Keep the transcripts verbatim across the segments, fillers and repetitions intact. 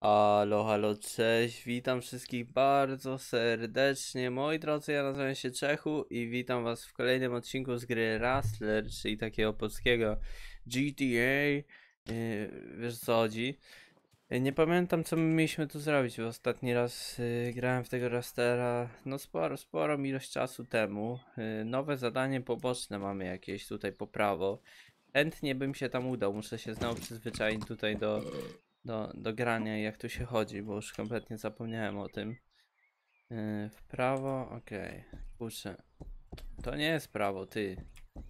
Halo, halo, cześć, witam wszystkich bardzo serdecznie, moi drodzy, ja nazywam się Czechu i witam was w kolejnym odcinku z gry Rustler, czyli takiego polskiego G T A, yy, wiesz co chodzi. Yy, nie pamiętam co my mieliśmy tu zrobić, bo ostatni raz yy, grałem w tego Rustlera, no sporo, sporą ilość czasu temu. Yy, nowe zadanie poboczne mamy jakieś tutaj po prawo. Chętnie bym się tam udał, muszę się znowu przyzwyczaić tutaj do... Do, do grania i jak tu się chodzi, bo już kompletnie zapomniałem o tym. Yy, w prawo, okej. Okay. Kurczę. To nie jest prawo, ty.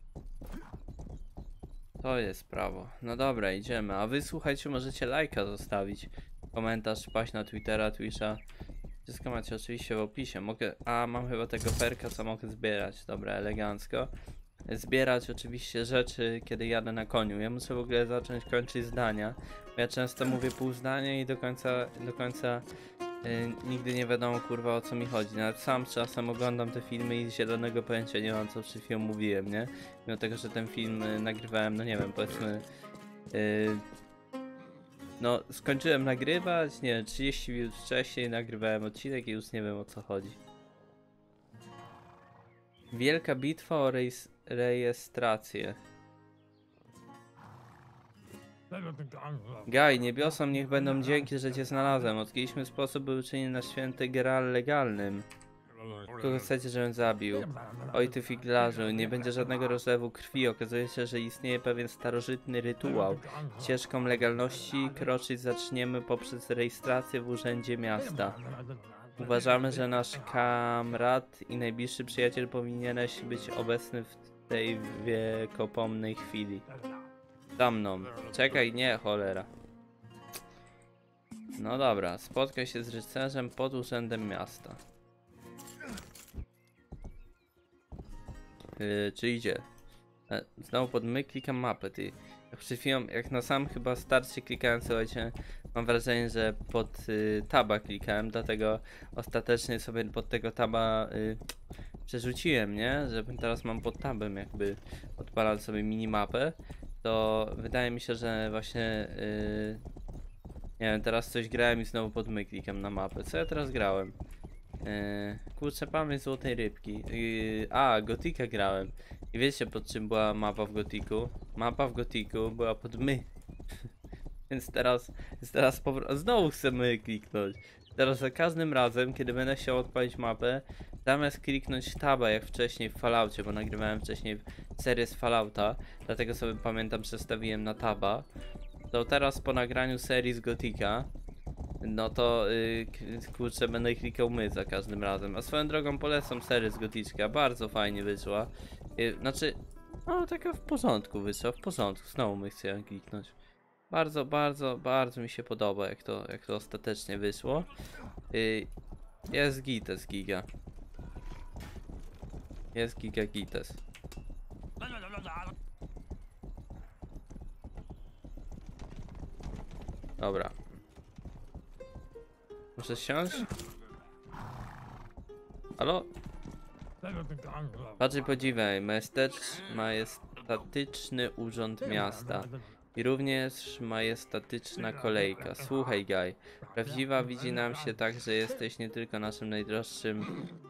To jest prawo. No dobra, idziemy. A wy słuchajcie, możecie lajka zostawić. Komentarz, wpaść na Twittera, Twitcha. Wszystko macie oczywiście w opisie. Mogę... A, mam chyba tego perka, co mogę zbierać. Dobra, elegancko. Zbierać oczywiście rzeczy, kiedy jadę na koniu. Ja muszę w ogóle zacząć kończyć zdania. Ja często mówię pół zdania i do końca, do końca yy, nigdy nie wiadomo kurwa o co mi chodzi. Nawet sam czasem oglądam te filmy i zielonego pojęcia nie mam co przed chwilą mówiłem, nie? Mimo tego, że ten film yy, nagrywałem, no nie wiem, powiedzmy... Yy, no skończyłem nagrywać, nie wiem, trzydzieści minut wcześniej nagrywałem odcinek i już nie wiem o co chodzi. Wielka bitwa o rejs rejestrację. Gaj, niebiosom niech będą dzięki, że cię znalazłem. Odkryliśmy sposób, by uczynić nasz święty Graal legalnym. Kogo chcecie, żebym zabił? Oj ty figlarzu, nie będzie żadnego rozlewu krwi. Okazuje się, że istnieje pewien starożytny rytuał. Ścieżką legalności kroczyć zaczniemy poprzez rejestrację w urzędzie miasta. Uważamy, że nasz kamrat i najbliższy przyjaciel powinieneś być obecny w tej wiekopomnej chwili. Za mną. Czekaj, nie, cholera. No dobra, spotkaj się z rycerzem pod urzędem miasta. Yy, czy idzie? E, znowu pod my klikam mapę, ty. Jak przed chwilą, jak na sam chyba starcie klikałem, słuchajcie, mam wrażenie, że pod y, taba klikałem, dlatego ostatecznie sobie pod tego taba y, przerzuciłem, nie? Że teraz mam pod tabem jakby odpalam sobie minimapę. To wydaje mi się, że właśnie yy, nie wiem, teraz coś grałem i znowu pod my klikam na mapę. Co ja teraz grałem? Yy, kurczę, pamięć złotej rybki. Yy, a, Gotika grałem. I wiecie pod czym była mapa w Gotiku? Mapa w Gotiku była pod my. Więc teraz, więc teraz znowu chcę my kliknąć. Teraz za każdym razem, kiedy będę chciał odpalić mapę, zamiast kliknąć taba jak wcześniej w Falloutie, bo nagrywałem wcześniej serię z Fallouta, dlatego sobie pamiętam przestawiłem na taba, to teraz po nagraniu serii z Gotika, no to yy, kurczę, będę klikał my za każdym razem. A swoją drogą polecam serię z Goticzka, bardzo fajnie wyszła. Yy, znaczy, no taka w porządku wyszła, w porządku, znowu my chciałem kliknąć. Bardzo, bardzo, bardzo mi się podoba, jak to, jak to ostatecznie wyszło. Yy, jest gites, giga. Jest giga gites. Dobra. Muszę siąść? Halo? Patrz i podziwiaj, majestatyczny urząd miasta. I również majestatyczna kolejka. Słuchaj, Gaj, prawdziwa widzi nam się tak, że jesteś nie tylko naszym najdroższym,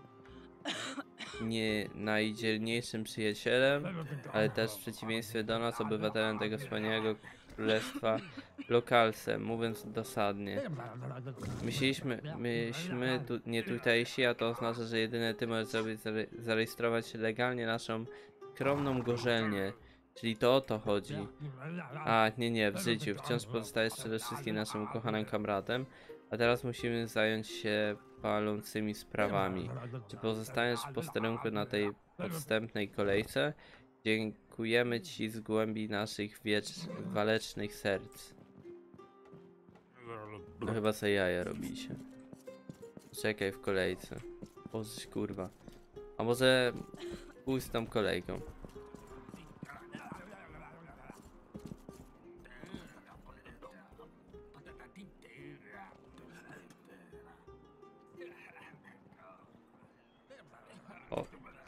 nie najdzielniejszym przyjacielem, ale też w przeciwieństwie do nas, obywatelem tego wspaniałego królestwa, lokalsem, mówiąc dosadnie. Myśleliśmy, myśmy tu, nie tutejsi, a to oznacza, że jedyne ty możesz zrobić, zare zarejestrować legalnie naszą skromną gorzelnię. Czyli to o to chodzi. A, nie, nie, w życiu. Wciąż pozostajesz przede wszystkim naszym ukochanym kamratem. A teraz musimy zająć się palącymi sprawami. Czy pozostaniesz w posterunku na tej podstępnej kolejce? Dziękujemy ci z głębi naszych wiecz walecznych serc. No chyba sobie jaja robicie. Czekaj w kolejce. Boże, kurwa. A może pójść z tą kolejką. O.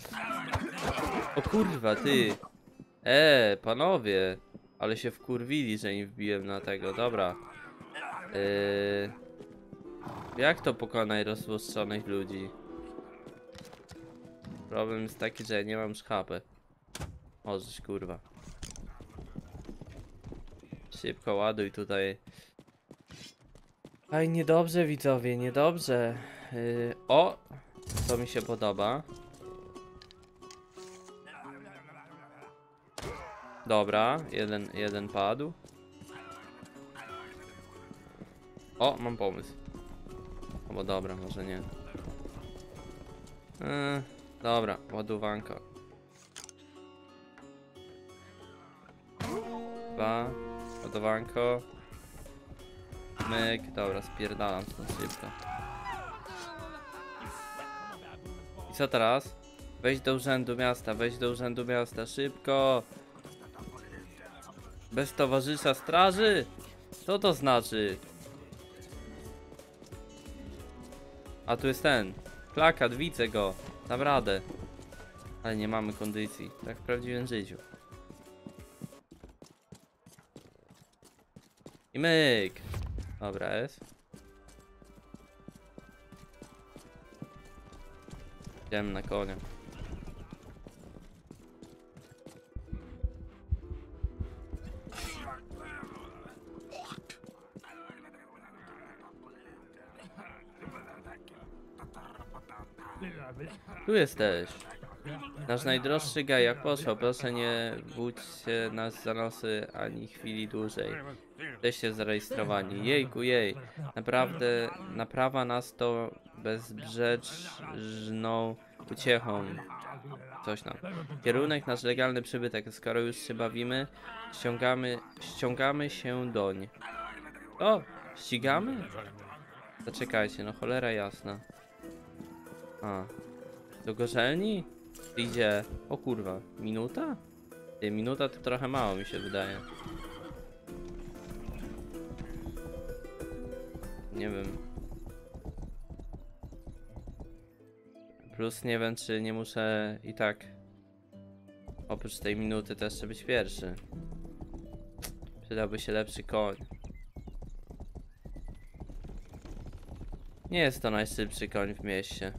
O kurwa, ty. E, panowie. Ale się wkurwili, że nie wbiłem na tego. Dobra. Yy, Jak to pokonać rozłoszczonych ludzi? Problem jest taki, że ja nie mam szchapy. Możesz, kurwa. Szybko ładuj tutaj. Aj, niedobrze widzowie, niedobrze. Yy, o! To mi się podoba. Dobra, jeden, jeden padł. O, mam pomysł. No bo dobra, może nie. Yy, dobra, ładowanko. Dwa, ładowanko. Myk, dobra, spierdalam stąd szybko. I co teraz? Wejdź do urzędu miasta, wejdź do urzędu miasta, szybko! Bez towarzysza straży? Co to znaczy? A tu jest ten. Plakat, widzę go. Dam radę. Ale nie mamy kondycji. Tak w prawdziwym życiu. I myk. Dobra, jest. Idziemy na konia. Tu jesteś. Nasz najdroższy Gaja, poszło, proszę nie budź się nas za nosy ani chwili dłużej. Jesteście zarejestrowani. Jejku, jej. Naprawdę, naprawa nas to bezbrzeczną uciechą. Coś tam. Kierunek nasz legalny przybytek. Skoro już się bawimy, ściągamy, ściągamy się doń. O! Ścigamy? Zaczekajcie, no cholera jasna. A. Do gorzelni? Idzie. O kurwa, minuta? Ty, minuta to trochę mało mi się wydaje. Nie wiem. Plus nie wiem, czy nie muszę i tak oprócz tej minuty też jeszcze być pierwszy. Przydałby się lepszy koń. Nie jest to najszybszy koń w mieście.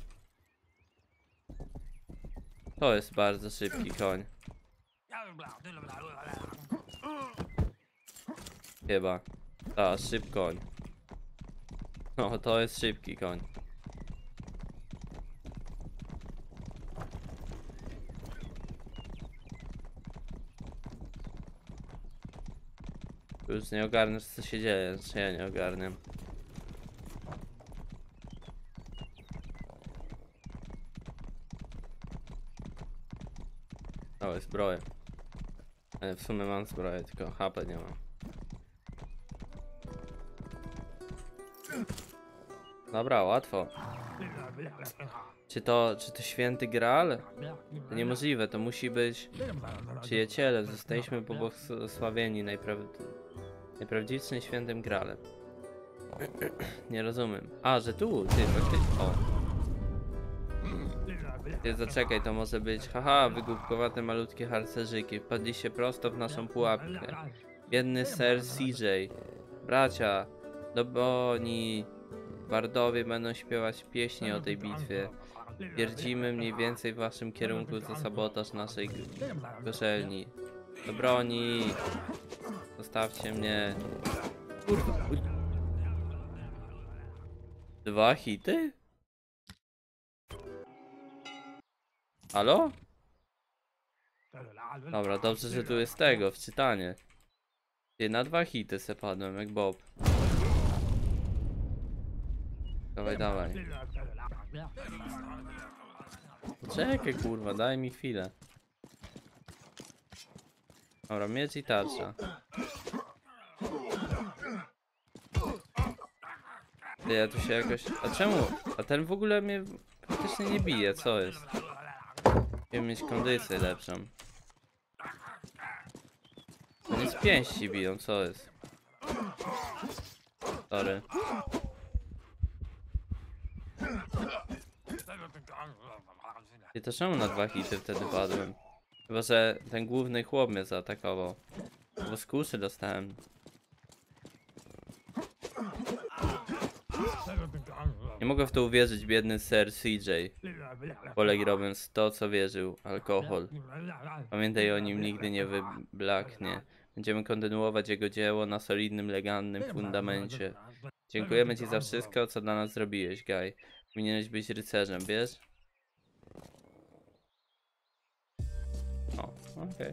To jest bardzo szybki koń. Chyba. Ta, szybki koń. No, to jest szybki koń. Już nie ogarniesz, co się dzieje, czy ja nie ogarniam. O, jest zbroja. E, w sumie mam zbroję, tylko H P nie mam. Dobra, łatwo. Czy to, czy to święty Graal? To niemożliwe, to musi być przyjaciele. Zostaliśmy pobłogosławieni najpraw... najprawdziwszym świętym Graalem. Nie rozumiem. A, że tu, ty, faktycznie. O. Ty, zaczekaj, to może być. Haha, wygłupkowate malutkie harcerzyki. Wpadliście prosto w naszą pułapkę. Biedny Sir C J. Bracia, do Bonii. Bardowie będą śpiewać pieśni o tej bitwie. Twierdzimy mniej więcej w waszym kierunku za sabotaż naszej gorzelni. Do broni! Zostawcie mnie. Kurwa. Dwa hity? Halo? Dobra, dobrze, że tu jest tego, wczytanie. Ty, na dwa hity se padłem, jak Bob. Dawaj, dawaj. Czekaj, kurwa, daj mi chwilę. Dobra, miecz i tarcza. Ty, ja tu się jakoś... A czemu? A ten w ogóle mnie praktycznie nie bije, co jest? Wiem mieć kondycję lepszą. To nie z pięści biją, co jest? Sorry. I to czemu na dwa hity wtedy padłem? Chyba, że ten główny chłop mnie zaatakował. Bo z kuszy dostałem. Nie mogę w to uwierzyć, biedny Sir C J. Poległ robiąc to, co wierzył. Alkohol. Pamiętaj o nim, nigdy nie wyblaknie. Będziemy kontynuować jego dzieło na solidnym, legalnym fundamencie. Dziękujemy ci za wszystko, co dla nas zrobiłeś, Guy. Powinieneś być rycerzem, wiesz? O, okej. Okay.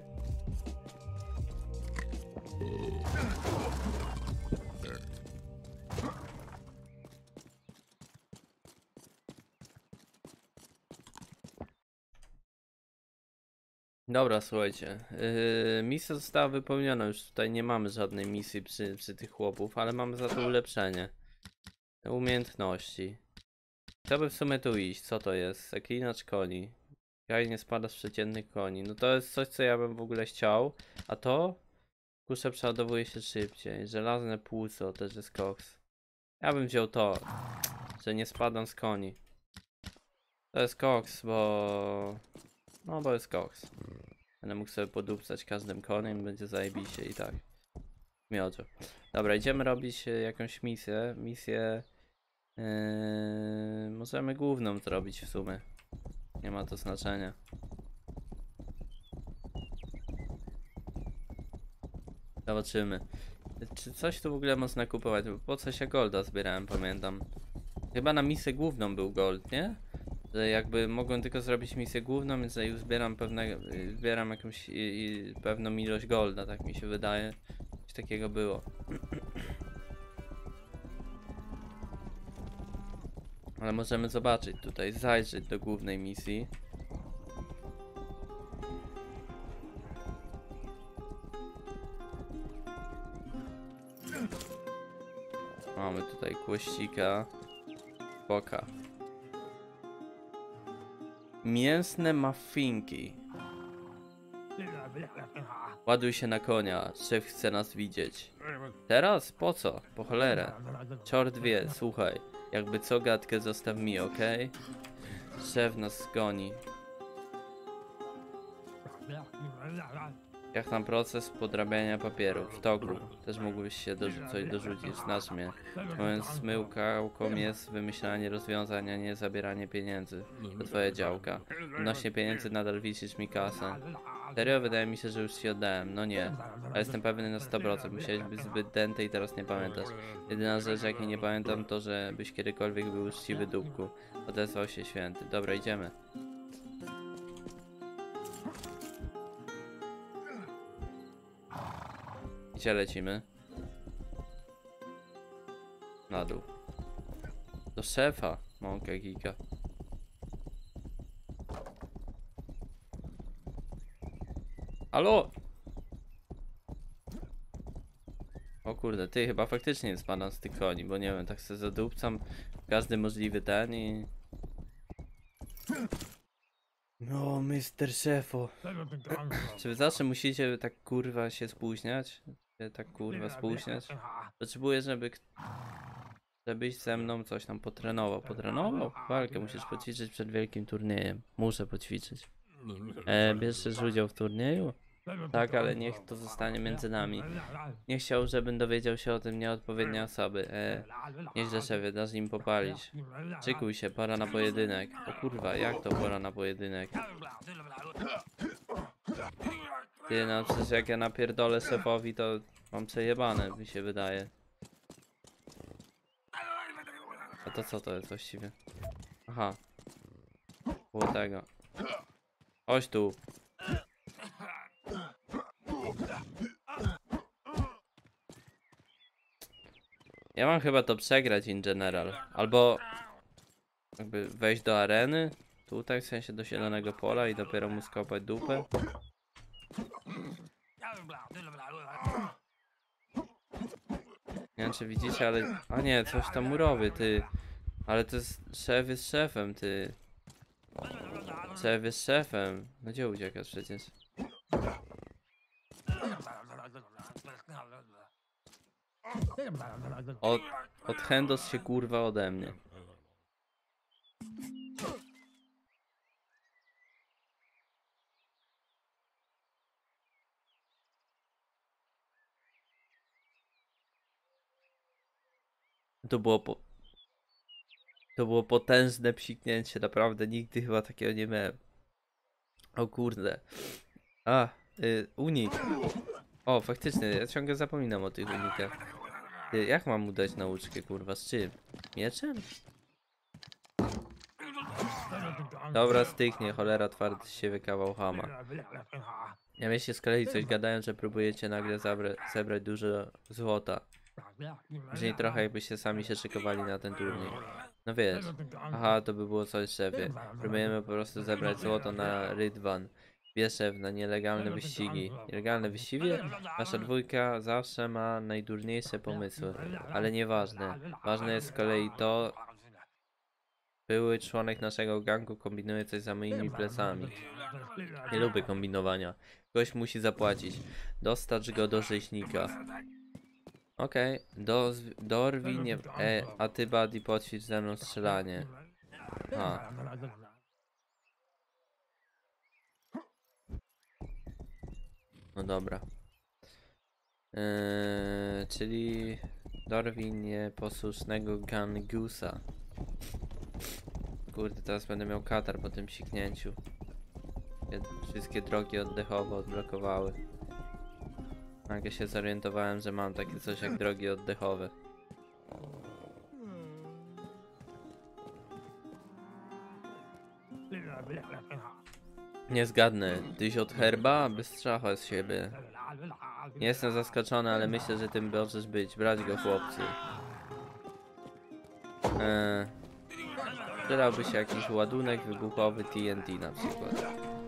Dobra, słuchajcie. Yy, misja została wypełniona, już tutaj nie mamy żadnej misji przy, przy tych chłopów, ale mamy za to ulepszenie. Umiejętności. Chciałbym w sumie tu iść. Co to jest? Zaklinacz koni. Gaj nie spada z przeciętnych koni. No to jest coś, co ja bym w ogóle chciał. A to? Kusze przeładowuje się szybciej. Żelazne płuco, też jest koks. Ja bym wziął to, że nie spadam z koni. To jest koks, bo... No bo jest koks. Będę mógł sobie podupcać każdym koniem, będzie zajebiście i tak. Miodzio. Dobra, idziemy robić jakąś misję. Misję... Yy, możemy główną zrobić w sumie. Nie ma to znaczenia. Zobaczymy. Czy coś tu w ogóle można kupować? Bo po coś ja golda zbierałem, pamiętam. Chyba na misję główną był gold, nie? Że jakby mogłem tylko zrobić misję główną, więc już zbieram pewne, zbieram jakąś i, i pewną ilość golda, tak mi się wydaje. Coś takiego było. Ale możemy zobaczyć tutaj, zajrzeć do głównej misji. Mamy tutaj kłościka. Boka. Mięsne muffinki. Ładuj się na konia, szef chce nas widzieć. Teraz? Po co? Po cholerę. Czort wie, słuchaj. Jakby co gadkę zostaw mi, okej? Okay? Szef nas goni. Jak tam proces podrabiania papierów? W toku. Też mógłbyś się do, coś dorzucić, znasz mnie. Moją smyłką jest wymyślanie rozwiązań, a nie zabieranie pieniędzy. To twoja działka. Odnośnie pieniędzy nadal wisisz mi kasę. Serio? Wydaje mi się, że już ci oddałem. No nie. Ale jestem pewny na sto procent. Musiałeś być zbyt dęty i teraz nie pamiętasz. Jedyna rzecz, jakiej nie pamiętam, to, że byś kiedykolwiek był uczciwy, dupku. Odezwał się święty. Dobra, idziemy. Gdzie lecimy? Na dół. Do szefa. Mąka giga. Halo! O kurde, ty chyba faktycznie nie spadam z tych koni, bo nie wiem, tak sobie zadupcam każdy możliwy ten i... No, mister Szefo. Czy wy zawsze musicie tak kurwa się spóźniać? Się tak kurwa spóźniać? Potrzebuję, żeby... Żebyś ze mną coś tam potrenował. Potrenował? Walkę musisz poćwiczyć przed wielkim turniejem. Muszę poćwiczyć. E, bierzesz udział w turnieju? Tak, ale niech to zostanie między nami. Nie chciał, żebym dowiedział się o tym nieodpowiednie osoby. E, nieźle szefie, dasz im popalić. Szykuj się, pora na pojedynek. O kurwa, jak to pora na pojedynek? Ty, no przecież jak ja napierdolę szefowi, to mam przejebane, mi się wydaje. A to co to jest właściwie? Aha. Było tego. Chodź tu. Ja mam chyba to przegrać in general. Albo jakby wejść do areny. Tutaj, w sensie do zielonego pola i dopiero mu skopać dupę. Nie wiem czy widzicie, ale... A nie, coś tam murowy, ty. Ale to jest... Szef jest szefem, ty. Szef jest szefem. No gdzie uciekasz przecież? Od... Od Hendos się kurwa ode mnie. To było po... To było potężne psiknięcie, naprawdę nigdy chyba takiego nie miałem. O kurde. A, y, unik. O, faktycznie, ja ciągle zapominam o tych unikach. Ty, jak mam mu dać nauczkę, kurwa, z czym? Mieczem? Dobra, styknie, cholera, twardy się wykawał chama. Ja myślę z kolei coś gadają, że próbujecie nagle zebrać dużo złota. Brzmi trochę jakby się sami się szykowali na ten turniej. No wiesz, aha, to by było coś szefie. Próbujemy po prostu zebrać złoto na Rydwan. Wieszew na nielegalne wyścigi. Nielegalne wyścigi? Nasza dwójka zawsze ma najdurniejsze pomysły, ale nieważne. Ważne jest z kolei to, były członek naszego gangu kombinuje coś za moimi plecami. Nie lubię kombinowania. Ktoś musi zapłacić. Dostarcz go do rzeźnika. Okej, okay. do dorwij nie... E, a ty, buddy, poćwicz ze mną strzelanie. A. No dobra. Eee, czyli dorwij nieposłusznego gangusa. Kurde, teraz będę miał katar po tym siknięciu. Wszystkie drogi oddechowe odblokowały. Nagle się zorientowałem, że mam takie coś jak drogi oddechowe. Nie zgadnę. Tyś od herba? Bystrzacha z siebie. Nie jestem zaskoczony, ale myślę, że tym możesz być. Brać go, chłopcy. Eee, przydałby się jakiś ładunek wybuchowy T N T na przykład.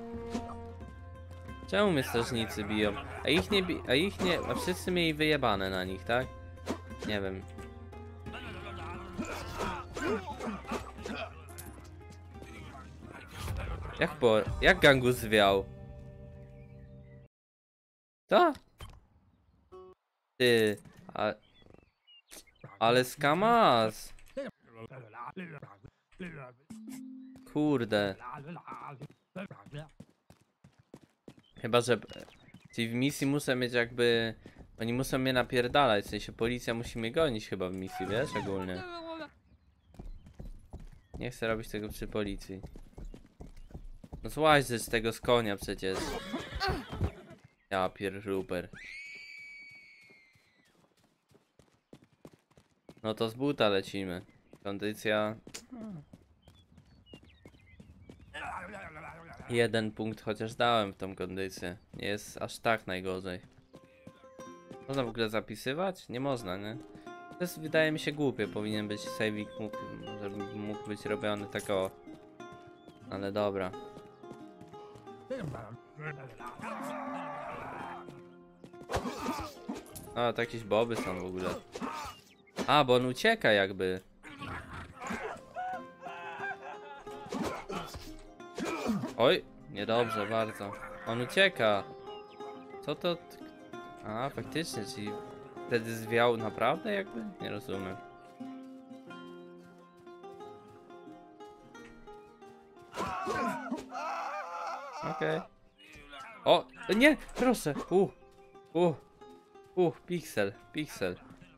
Czemu mnie strażnicy biją? A ich nie bi... A ich nie... A wszyscy mieli wyjebane na nich, tak? Nie wiem. Jak po... Jak gangus zwiał? Co? Ty... A... Ale skamas! Kurde. Chyba, że... Czyli w misji muszę mieć jakby... Oni muszą mnie napierdalać, w sensie policja musi mnie gonić chyba w misji, wiesz, ogólnie. Nie chcę robić tego przy policji. No złaź z tego z konia przecież. Ja pierruper. No to z buta lecimy. Kondycja... Jeden punkt chociaż dałem w tą kondycję. Nie jest aż tak najgorzej. Można w ogóle zapisywać? Nie można, nie? To jest, wydaje mi się, głupie. Powinien być saving, mógł, żeby mógł być robiony tak o... Ale dobra. A, to jakieś boby są w ogóle. A, bo on ucieka jakby. Oj, niedobrze bardzo. On ucieka. Co to... A, faktycznie, czyli wtedy zwiał naprawdę jakby? Nie rozumiem. Okej. Okay. O, nie, proszę. Uh, uh, uh, piksel, piksel.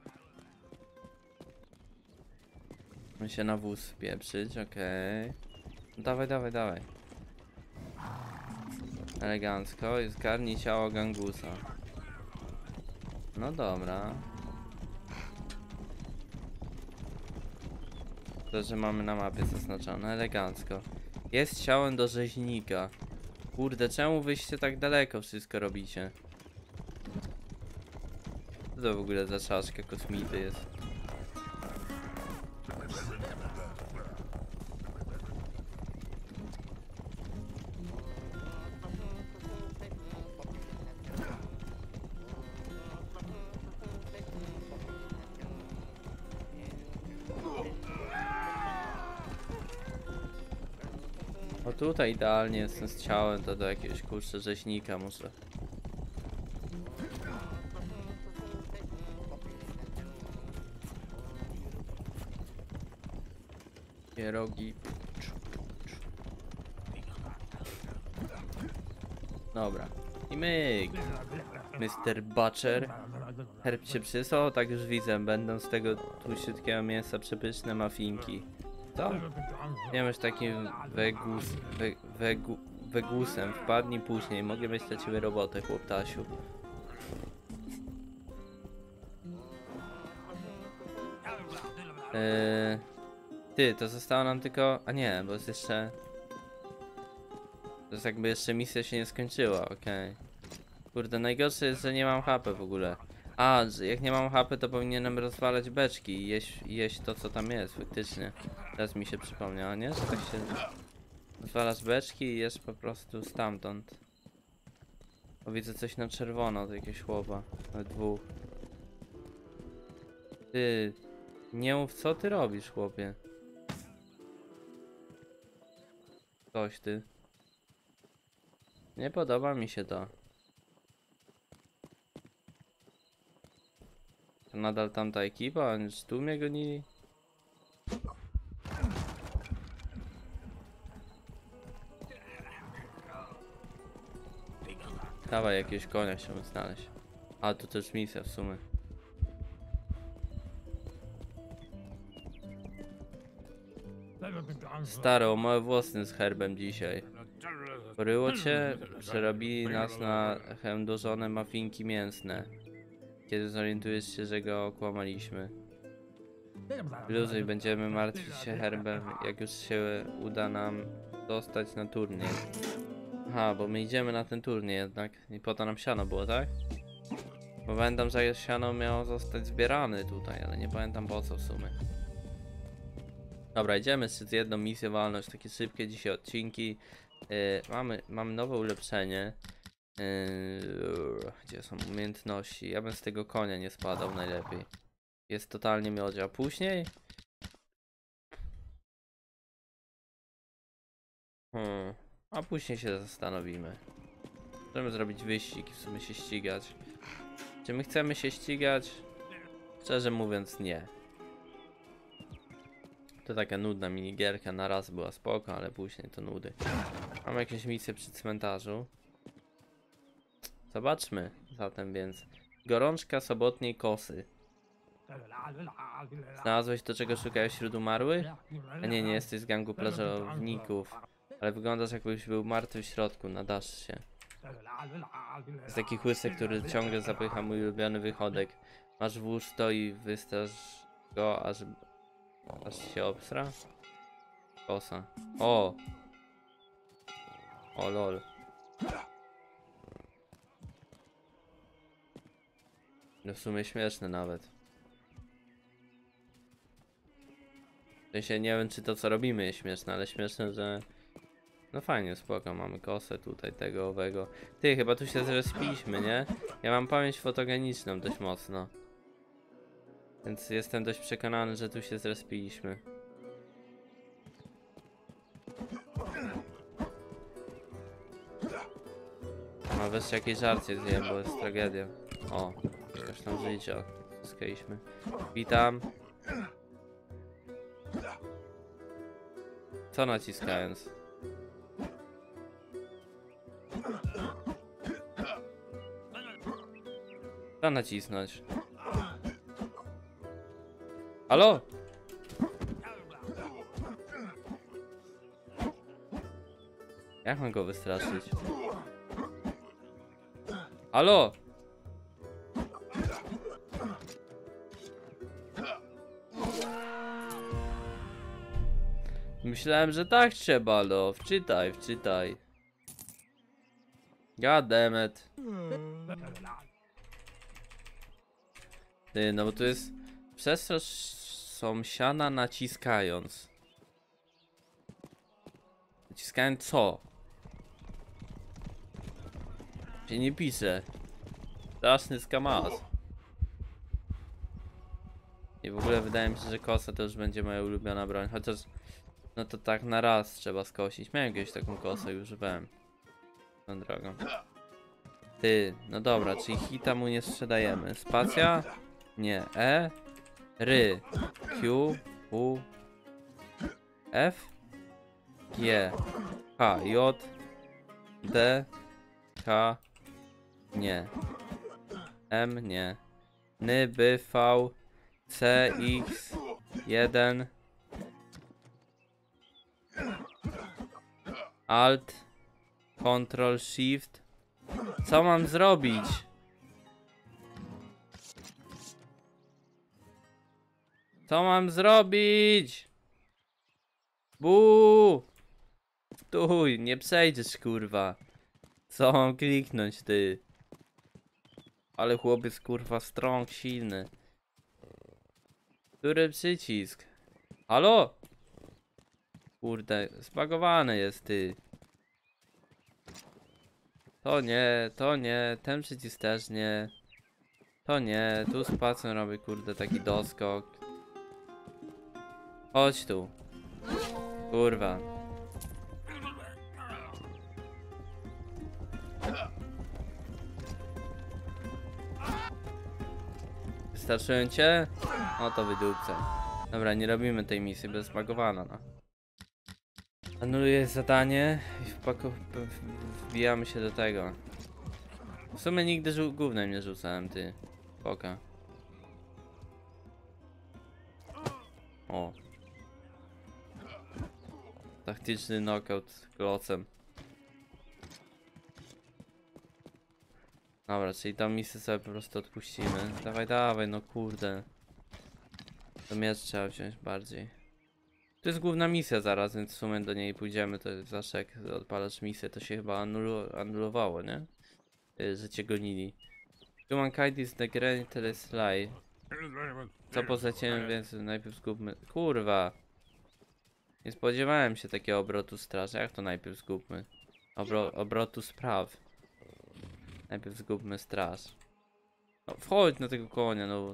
On się na wóz pieprzyć, okej. Okay. Dawaj, dawaj, dawaj. Elegancko, i zgarnij ciało gangusa. No dobra. To, że mamy na mapie zaznaczone, elegancko. Jest ciałem do rzeźnika. Kurde, czemu wyście tak daleko wszystko robicie? Co to w ogóle za czaszka kosmity jest? O tutaj idealnie jestem z ciałem, to do jakiegoś kurczę rzeźnika muszę. Pierogi. Dobra. I myk. mister Butcher. Herb się przysłał, tak już widzę. Będą z tego tłuściutkiego mięsa przepyszne mafinki. Co? Nie masz takim wegus, we, wegu, wegusem. Wpadnij później. Mogę mieć dla ciebie robotę, chłoptasiu. Eee, ty, to zostało nam tylko... A nie, bo jest jeszcze... To jest jakby jeszcze misja się nie skończyła, okej. Okay. Kurde, najgorsze jest, że nie mam H P w ogóle. A, że jak nie mam H P, to powinienem rozwalać beczki i jeść, jeść to, co tam jest, faktycznie. Teraz mi się przypomniało, nie? Że tak się... Rozwalasz beczki i jesz po prostu stamtąd. O, widzę coś na czerwono, to jakieś chłopa. Nawet dwóch. Ty... Nie mów, co ty robisz, chłopie. Coś ty. Nie podoba mi się to. To nadal tamta ekipa, oni już tu mnie gonili. Dawaj, jakiegoś konia chciałbym znaleźć. A, tu też misja w sumie. Staro, małe włosy z herbem dzisiaj. Poryło cię, przerobili nas na chemdożone mafinki mięsne. Kiedy zorientujesz się, że go okłamaliśmy. Luzuj, będziemy martwić się herbem, jak już się uda nam dostać na turniej. Aha, bo my idziemy na ten turniej jednak. I po to nam siano było, tak? Bo pamiętam, że siano miało zostać zbierane tutaj, ale nie pamiętam po co w sumie. Dobra, idziemy z jedną misję walność, takie szybkie dzisiaj odcinki. Yy, mamy, mamy nowe ulepszenie. Yy, gdzie są umiejętności? Ja bym z tego konia nie spadał najlepiej. Jest totalnie miodzia. Później? Hmm. A później się zastanowimy. Możemy zrobić wyścig i w sumie się ścigać. Czy my chcemy się ścigać? Szczerze mówiąc nie. To taka nudna minigierka, na raz była spoko, ale później to nudy. Mamy jakieś misje przy cmentarzu. Zobaczmy zatem więc. Gorączka sobotniej kosy. Znalazłeś to, czego szukałeś wśród umarłych? A nie, nie jesteś z gangu plażowników. Ale wyglądasz, jakbyś był martwy w środku, nadasz się. Jest taki łysek, który ciągle zapycha mój ulubiony wychodek. Masz włóż to i wystraż go, aż... aż się obsra? Kosa. O! O lol. No w sumie śmieszne nawet. W sensie nie wiem, czy to co robimy jest śmieszne, ale śmieszne, że... No fajnie, spoko, mamy kosę tutaj, tego, owego. Ty, chyba tu się zrespiliśmy, nie? Ja mam pamięć fotogeniczną dość mocno. Więc jestem dość przekonany, że tu się zrespiliśmy. No wreszcie jakieś żarcie zjem, bo jest tragedia. O, jakaś tam życia. Zyskaliśmy. Witam. Co naciskając? Co nacisnąć? Halo? Jak mam go wystraszyć? Halo? Myślałem, że tak trzeba, no. Wczytaj, wczytaj. God damn it. Ty, no bo tu jest... Przestrasz sąsiada naciskając. Naciskając co? Się nie pisze. Straszny skamas. I w ogóle wydaje mi się, że kosa to już będzie moja ulubiona broń. Chociaż... No to tak na raz trzeba skosić. Miałem kiedyś taką kosę i używałem. Tą drogą. Ty, no dobra, czyli hita mu nie sprzedajemy. Spacja? Nie. E? Ry. Q. U. F. G. H. J. D. K. Nie. M. Nie. N. B. V. C. X. jeden. Alt, Ctrl, Shift. Co mam zrobić? Co mam zrobić? Buu! Stój, nie przejdziesz, kurwa. Co mam kliknąć, ty? Ale chłopiec, kurwa, strong, silny. Który przycisk? Halo? Kurde, zbagowany jest, ty. To nie, to nie, ten przycisk też nie. To nie, tu spacją robię, kurde, taki doskok. Chodź tu. Kurwa. Wystarczyłem cię? No to wydupcę. Dobra, nie robimy tej misji, bez zbagowana, no. Anuluję zadanie i wpaku... wbijamy się do tego. W sumie nigdy gównem nie rzucałem, ty. Poka. O. Taktyczny knockout klocem. Dobra, czyli tą misję sobie po prostu odpuścimy. Dawaj, dawaj, no kurde. To miecz trzeba wziąć bardziej. To jest główna misja zaraz, więc w sumie do niej pójdziemy. To jest zawsze jak odpalasz misję, to się chyba anulu anulowało, nie? Yy, że cię gonili. Humankind is the greatest lie. Co poza ciebie, więc najpierw zgubmy. Kurwa! Nie spodziewałem się takiego obrotu straży. Jak to najpierw zgubmy? Obro obrotu spraw. Najpierw zgubmy straż. No wchodź na tego konia, no.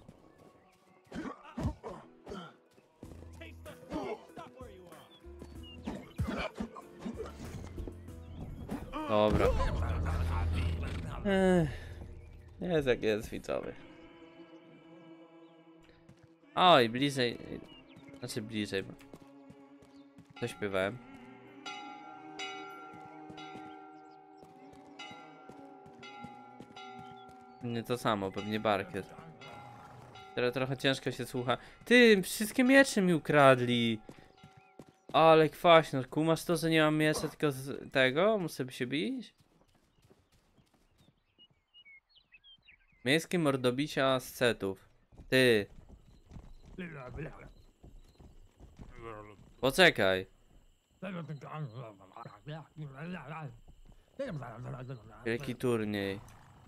Dobra. Ech. Jest jak jest, widzowie. Oj, bliżej. Znaczy bliżej. Co śpiewałem? Nie to samo, pewnie Barkiet. Teraz trochę ciężko się słucha. Ty, wszystkie miecze mi ukradli. Ale kwaśno, kumasz to, że nie mam miecza, tylko z tego? Muszę się bić? Miejskie mordobicia ascetów. Ty. Poczekaj. Wielki turniej.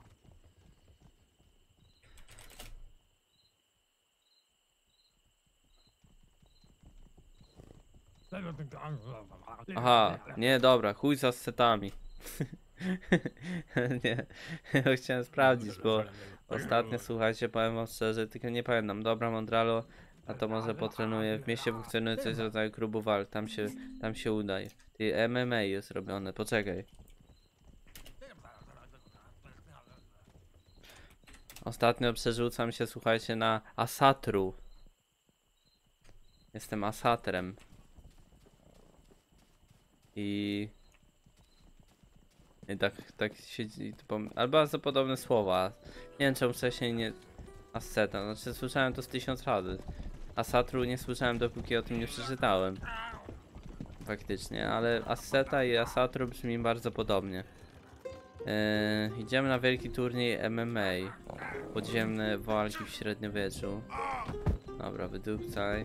Aha, nie, dobra, chuj z ascetami. Nie, chciałem sprawdzić, bo ostatnio, słuchajcie, powiem wam szczerze, tylko nie pamiętam. Dobra, Mondralo, a to może potrenuję. W mieście funkcjonuje coś w rodzaju klubu walk, tam się, tam się udaje. I M M A jest robione, poczekaj. Ostatnio przerzucam się, słuchajcie, na Asatru. Jestem Asatrem. I... I tak, tak siedzi, albo za podobne słowa. Nie wiem czemu wcześniej nie... Asceta, znaczy słyszałem to z tysiąc razy. Asatru nie słyszałem, dopóki o tym nie przeczytałem. Faktycznie, ale Asceta i Asatru brzmi bardzo podobnie. Yy, idziemy na wielki turniej M M A. Podziemne walki w średniowieczu. Dobra, wydupcaj.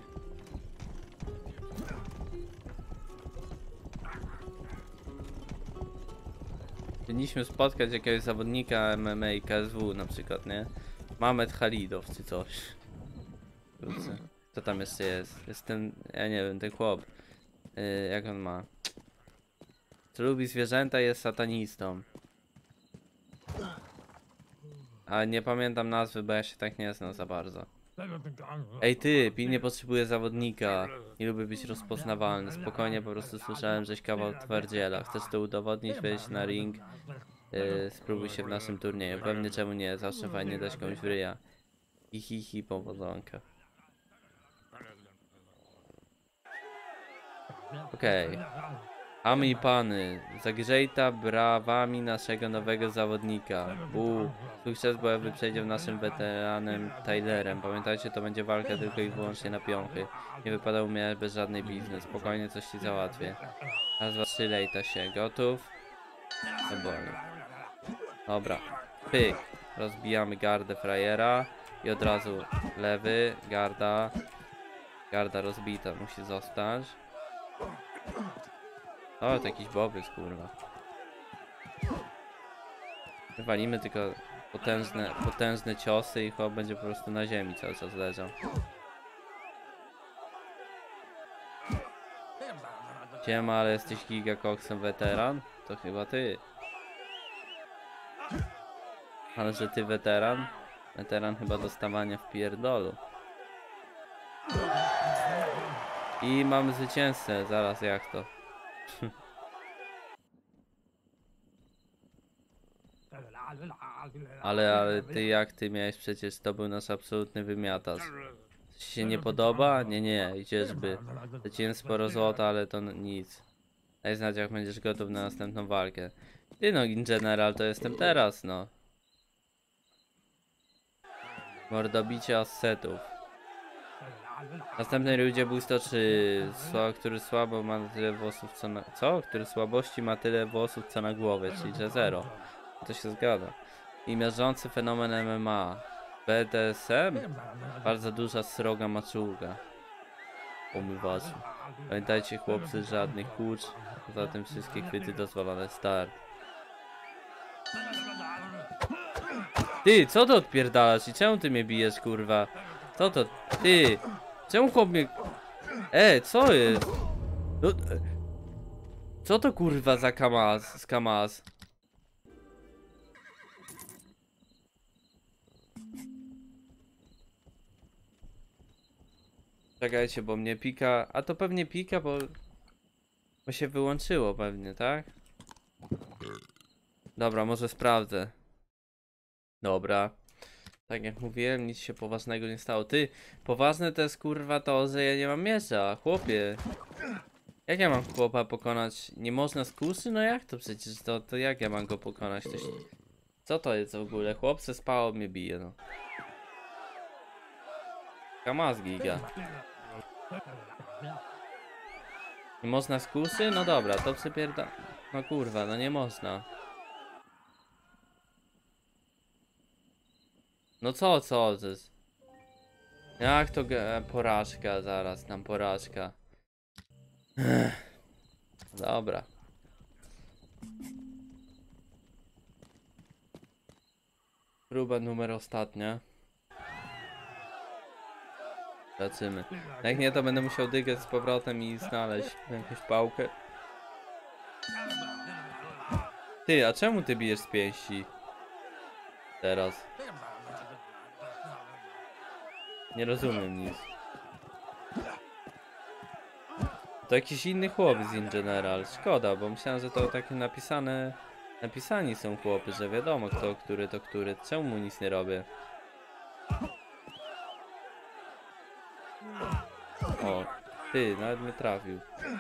Powinniśmy spotkać jakiegoś zawodnika M M A i K S W na przykład, nie? Mamet Halidow czy coś. Kurczę. Co tam jeszcze jest? Jest ten, ja nie wiem, ten chłop. Yy, jak on ma? Czy lubi zwierzęta, jest satanistą. A nie pamiętam nazwy, bo ja się tak nie znam za bardzo. Ej ty, pilnie potrzebuję zawodnika. Nie lubię być rozpoznawalny. Spokojnie, po prostu słyszałem, żeś kawał twardziela. Chcesz to udowodnić, wejść na ring. Yy, spróbuj się w naszym turnieju. Pewnie czemu nie, zawsze fajnie dać komuś w ryja. I hi hi, powodzonka. Okej. Okay. Ami pany, zagrzejta brawami naszego nowego zawodnika. U, Sukces bojowy przejdzie w naszym weteranem Tylerem. Pamiętajcie, to będzie walka tylko i wyłącznie na piąchy. Nie wypada umierać bez żadnej biznes. Spokojnie coś ci załatwię. Raz, dwa, trzy, lejta się. Gotów? No boli. Dobra. Pyk. Rozbijamy gardę frajera. I od razu lewy. Garda. Garda rozbita. Musi zostać. O, to jakiś bobrys, kurwa. Walimy tylko potężne, potężne ciosy i chłop będzie po prostu na ziemi cały czas leżał. Siema, ale jesteś gigakoksem weteran? To chyba ty. Ale że ty weteran? Weteran chyba dostawania w pierdolu. I mamy zwycięzcę, zaraz jak to. Ale, ale ty jak ty miałeś przecież, to był nasz absolutny wymiatacz. Coś się nie podoba? Nie, nie, idzieszby. Straciłem sporo złota, ale to nic. Daj znać, jak będziesz gotów na następną walkę. Ty no, in general to jestem teraz, no. Mordobicie assetów. W następnej rundzie był sto trzy, który słabo ma tyle włosów co na... Co? Który słabości ma tyle włosów co na głowie, czyli że zero. To się zgadza. I miażdżący fenomen M M A. B D S M? Bardzo duża sroga maczułka. Umywaczu. Pamiętajcie chłopcy, żadnych kurcz. Poza tym wszystkie chwyty dozwolone. Start. Ty, co to odpierdalasz i czemu ty mnie bijesz, kurwa? Co to? Ty! Czemu chłop mnie... E, co jest? No... Co to kurwa za kamaz, skamaz? Czekajcie, bo mnie pika... A to pewnie pika, bo... Bo się wyłączyło pewnie, tak? Dobra, może sprawdzę. Dobra. Tak jak mówiłem, nic się poważnego nie stało. Ty, poważne to jest kurwa to, że ja nie mam miecza, chłopie. Jak ja mam chłopa pokonać? Nie można z kuszy? No jak to przecież? To, to jak ja mam go pokonać? To się... Co to jest w ogóle? Chłopce spało, mnie bije, no. Kamaz giga. Nie można z kuszy? No dobra, to przypierda... No kurwa, no nie można. No co, co? To jest... Jak to ge... porażka zaraz, nam porażka. Ech. Dobra. Próba numer ostatnia. Zobaczymy. Jak nie, to będę musiał dygać z powrotem i znaleźć jakąś pałkę. Ty, a czemu ty bijesz z pięści? Teraz. Nie rozumiem nic. To jakiś inny chłopiec in general. Szkoda, bo myślałem, że to takie napisane... Napisani są chłopy, że wiadomo kto, który to który. Czemu mu nic nie robię? O, ty, nawet mnie trafił.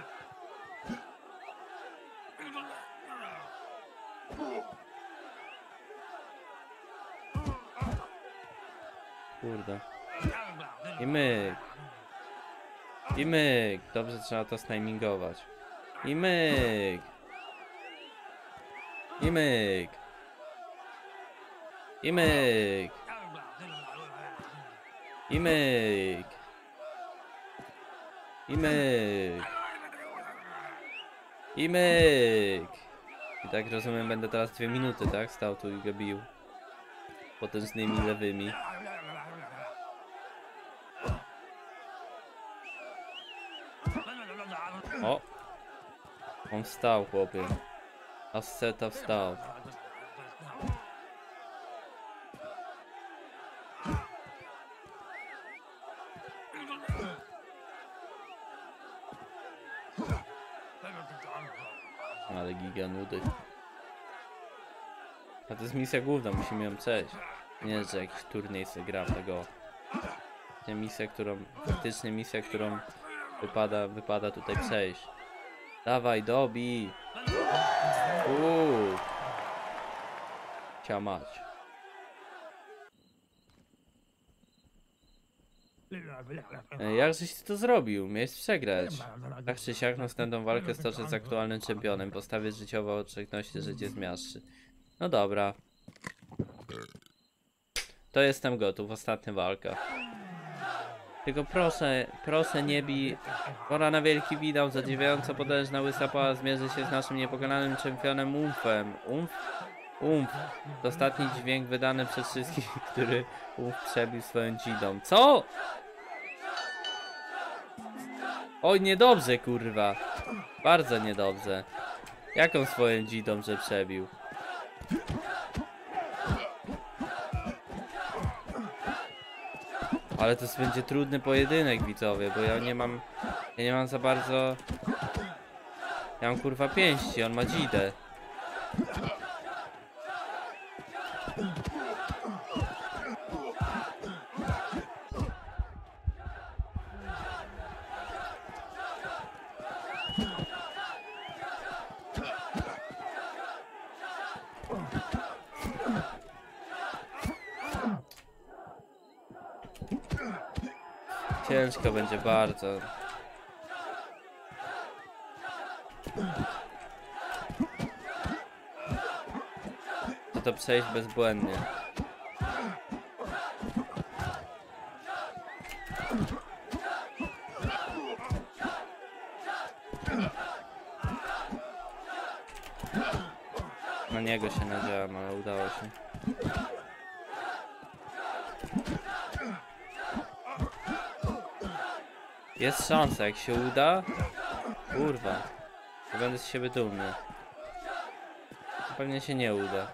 Kurde. I myk. I myk. Dobrze, trzeba to snajmingować. I myk. I myk. I myk. I myk. I myk. I myk. I tak rozumiem, będę teraz dwie minuty, tak? Stał tu i go bił. Potężnymi lewymi. O! On wstał, chłopie. Asseta wstał. Ale giga nudy. A to jest misja główna, musimy ją przejść. Nie, że jakiś turniej sobie gra w tego. To misja, którą... Faktycznie misja, którą wypada, wypada tutaj przejść. Dawaj, dobij! Uuu! Cia mać. E, Jak żeś ty to zrobił? Miałeś przegrać. Tak czy siak następną walkę stoczę z aktualnym czempionem. Postawię życiowo oczekności, że cię zmiażdży. No dobra. To jestem gotów. Ostatnia walka. Tylko proszę, proszę nie bij. Pora na wielki widał. Zadziwiająco potężna łysa pała zmierzy się z naszym niepokonanym czempionem Umfem. Umf? Umf. To ostatni dźwięk wydany przez wszystkich, który Umf przebił swoją dzidą. Co? Oj, niedobrze, kurwa. Bardzo niedobrze. Jaką swoją dzidą, że przebił? Ale to będzie trudny pojedynek, widzowie, bo ja nie mam... Ja nie mam za bardzo... Ja mam kurwa pięści, on ma dzidę. Ciężko będzie bardzo. To to przejść bezbłędnie. Na niego się nadziałem, ale udało się. Jest szansa, jak się uda. Kurwa. To będę z siebie dumny. Pewnie się nie uda.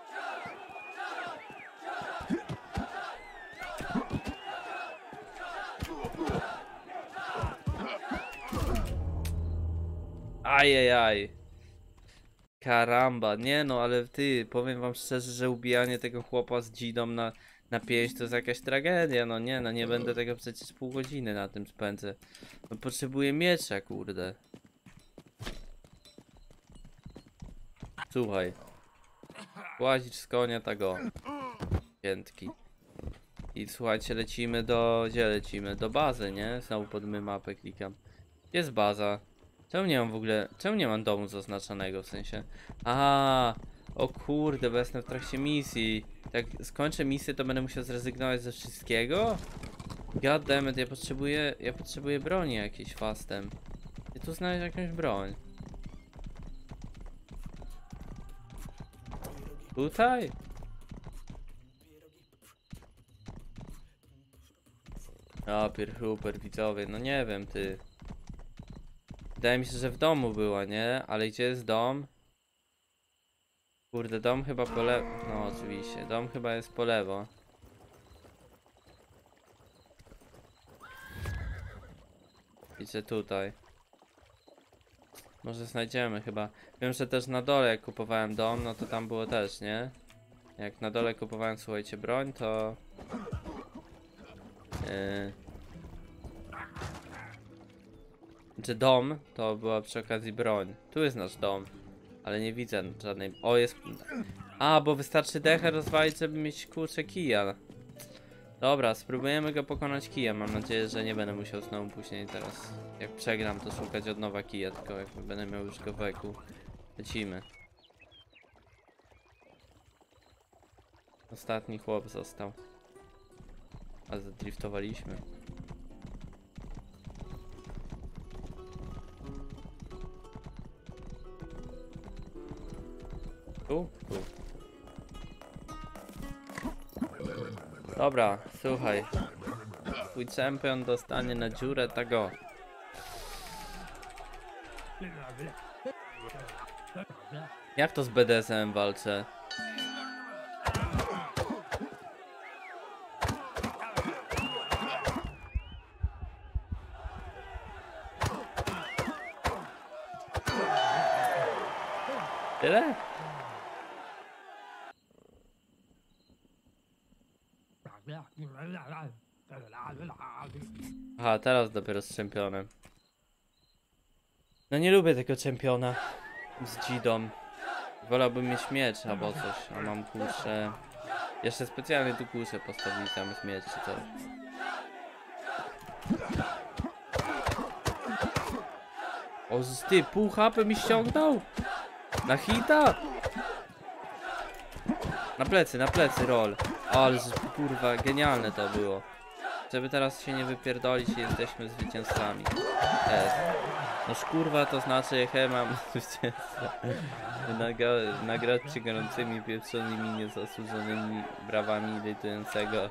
Ajajaj. Karamba, nie no, ale ty, powiem wam szczerze, że ubijanie tego chłopa z dzidą na, na pięść to jest jakaś tragedia, no nie, no nie będę tego przecież pół godziny na tym spędzę. No potrzebuję miecza, kurde. Słuchaj. Łazić z konia, tak o. Piętki. I słuchajcie, lecimy do... Gdzie lecimy? Do bazy, nie? Znowu pod my mapę klikam. Jest baza. Czemu nie mam w ogóle... Czemu nie mam domu zaznaczonego, w sensie? Aha, o kurde, bo jestem w trakcie misji. Jak skończę misję, to będę musiał zrezygnować ze wszystkiego? Goddammit, ja potrzebuję... Ja potrzebuję broni jakiejś fastem. Ja tu znaleźć jakąś broń. Tutaj? O, pierhuper, widzowie, no nie wiem, ty. Wydaje mi się, że w domu była, nie? Ale gdzie jest dom? Kurde, dom chyba po lewo. No oczywiście, dom chyba jest po lewo. Widzę tutaj. Może znajdziemy chyba. Wiem, że też na dole jak kupowałem dom, no to tam było też, nie? Jak na dole kupowałem, słuchajcie, broń, to... Yy... Czy dom, to była przy okazji broń. Tu jest nasz dom. Ale nie widzę żadnej... O, jest... A, bo wystarczy dechę rozwalić, żeby mieć kurczę kija. Dobra, spróbujemy go pokonać kijem. Mam nadzieję, że nie będę musiał znowu później teraz, jak przegram, to szukać od nowa kija, tylko jak będę miał już go w eku. Lecimy. Ostatni chłop został. A zadriftowaliśmy. Tu? Tu. Dobra, słuchaj. Twój czempion dostanie na dziurę tego. Jak to z B D S M walczę? Tyle? Aha, teraz dopiero z czempionem. No nie lubię tego czempiona z dzidą. Wolałbym mieć miecz albo coś, a mam kurczę. Jeszcze specjalnie tu kuszę postawili tam jest miecz czy coś. O, z ty, pół H P mi ściągnął? Na hita? Na plecy, na plecy, roll. Ale kurwa, genialne to było. Żeby teraz się nie wypierdolić, jesteśmy zwycięzcami. S. No kurwa, to znaczy, he, mam zwycięstwa. Naga nagrać przy gorącymi, pieprzonymi, niezasłużonymi brawami irytującego.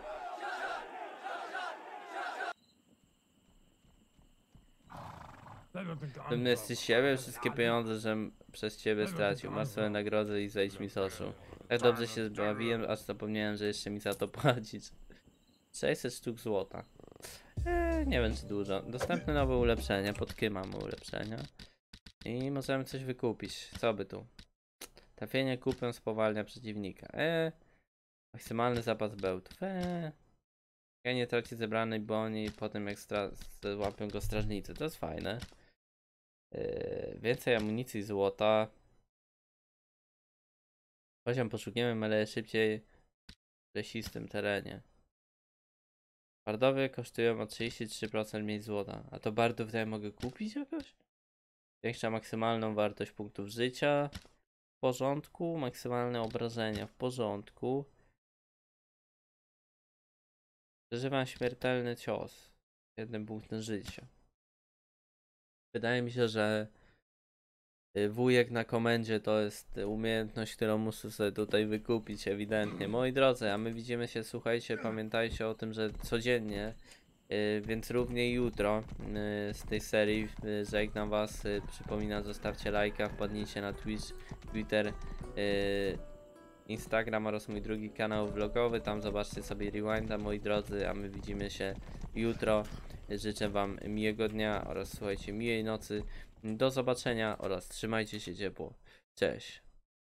Pewny jesteś siebie, wszystkie pieniądze, że przez ciebie stracił. Masz swoje nagrody i zejdź mi z oczu. Tak dobrze się zbawiłem, aż zapomniałem, że jeszcze mi za to płacić. sześćset sztuk złota. Eee, nie wiem czy dużo. Dostępne nowe ulepszenia, pod kim mamy ulepszenia. I możemy coś wykupić. Co by tu? Trafienie kupią spowalnia przeciwnika. Eee, maksymalny zapas bełtów. Eee. Ja nie traci zebranej broni po tym jak łapią go strażnicy. To jest fajne. Yy, więcej amunicji złota. Poziom poszukiwania, ale szybciej w lesistym terenie. Bardowie kosztują o trzydzieści trzy procent mniej złota. A to bardów tutaj mogę kupić jakoś? Większa maksymalną wartość punktów życia. W porządku. Maksymalne obrażenia. W porządku. Przeżywam śmiertelny cios. Jednym punktem życia. Wydaje mi się, że wujek na komendzie to jest umiejętność, którą muszę sobie tutaj wykupić ewidentnie. Moi drodzy, a my widzimy się, słuchajcie, pamiętajcie o tym, że codziennie, yy, więc również jutro yy, z tej serii yy, żegnam was, yy, przypominam, zostawcie lajka, wpadnijcie na Twitch, Twitter, yy, Instagram oraz mój drugi kanał vlogowy, tam zobaczcie sobie Rewinda, moi drodzy, a my widzimy się jutro. Życzę wam miłego dnia oraz słuchajcie, miłej nocy. Do zobaczenia oraz trzymajcie się ciepło. Cześć.